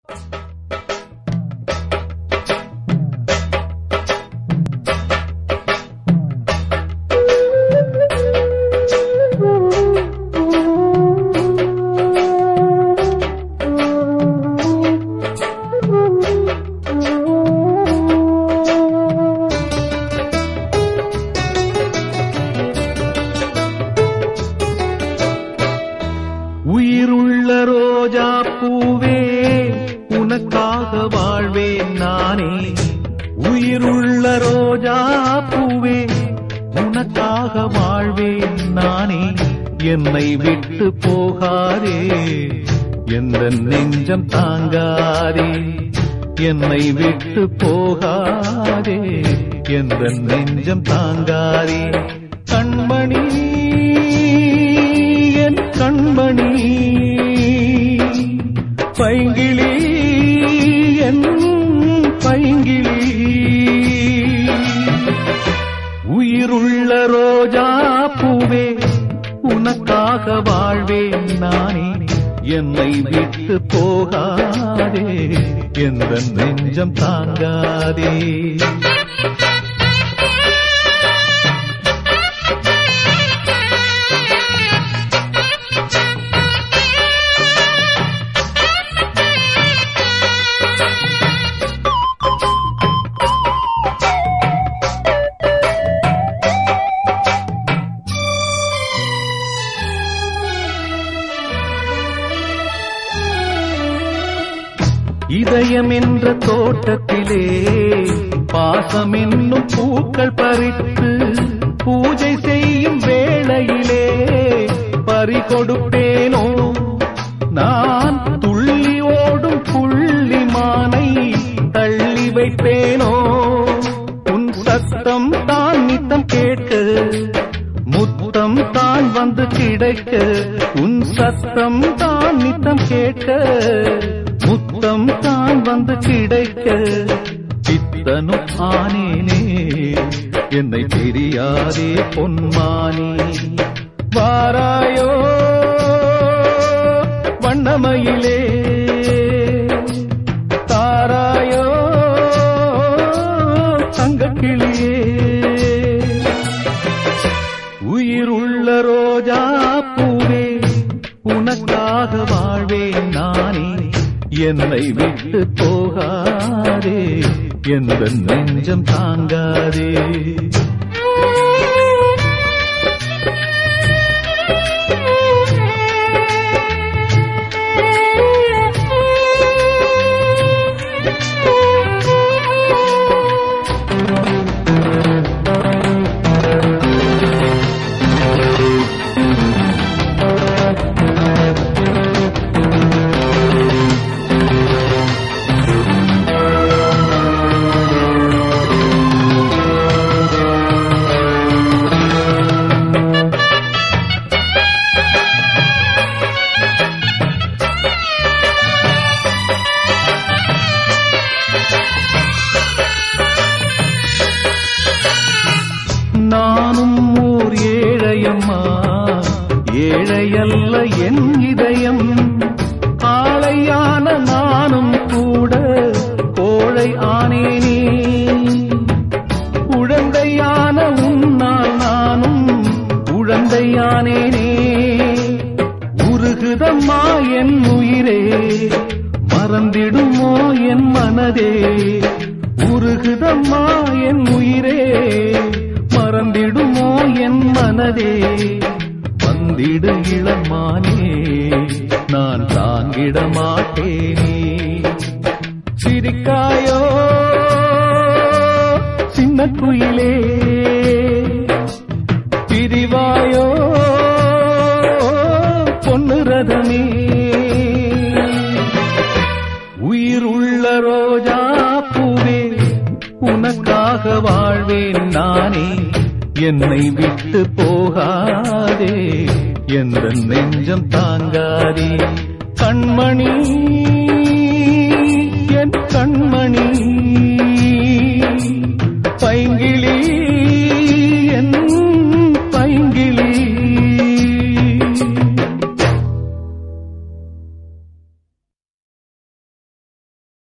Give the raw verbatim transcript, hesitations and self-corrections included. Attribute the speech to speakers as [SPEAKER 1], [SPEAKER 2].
[SPEAKER 1] உயிருள்ள ரோஜா பூவே உனக்காக வாழ்வேன் நானே. உயிருள்ள ரோஜா பூவே உனக்காக வாழ்வேன் நானே. என்னை விட்டு போகாதே, எந்த நெஞ்சம் தாங்காதே. என்னை விட்டு போகாதே, எந்த நெஞ்சம் தாங்காதே. கண்மணி என் கண்மணி, பைங்கிளி என் பைங்கிளி. உயிருள்ள ரோஜா பூவே உனக்காக வாழ்வேன் நானே. என்னை விட்டு போகாதே, எந்த நெஞ்சம் தாங்காதே. இதயம் என்ற தோட்டத்திலே பாசம் என்னும் பூக்கள் பறித்து பூஜை செய்யும் வேளையிலே பறி கொடுப்பேனோ நான். துள்ளி ஓடும் புள்ளிமானை தள்ளி வைப்பேனோ. உன் சத்தம் தான் நித்தம் கேட்க, முத்தம் தான் வந்து கிடைக்க. உன் சத்தம் தான் நித்தம் கேட்க, முத்தம் தான் வந்து கிடைக்க. சித்தனும் ஆனேனே, என்னை தெரியாதே பொன்மானி. வாராயோ வண்ணமயிலே, தாராயோ தங்கக்கிளியே. உயிருள்ள ரோஜா பூவே உனக்காக வாழ்வேன் நானே. என்னை விட்டு போகாதே, எந்த நெஞ்சம் தாங்காதே. நானும் ஓர் ஏழையம்மா, ஏழையல்ல என் இதயம். காளையான நானும் கூட கோழை ஆனேனே. உழந்தையான உன்னால் நானும் உழந்தையானேனே. உருகுதம்மா என் உயிரே, மறந்திடுமோ என் மனதே. உருகுதம்மா என் உயிரே, மறந்திடுமோ என் மனதே. வந்திடு இளமானே, நான் தாங்கிட மாட்டேனே. சிரிக்காயோ சின்ன குயிலே, பிரிவாயோ பொன்னு ரதமே. உயிருள்ள ரோஜா பூவே உனக்காக வாழ்வேன் நானே. என்னை விட்டு போகாதே, எந்த நெஞ்சம் தாங்காதே. கண்மணி